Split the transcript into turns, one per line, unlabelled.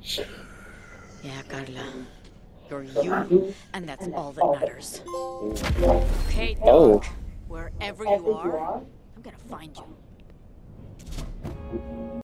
Yeah, Carla. You're you, and that's all that matters. Okay,
Oh.
Doc. Wherever you are, I'm gonna find you.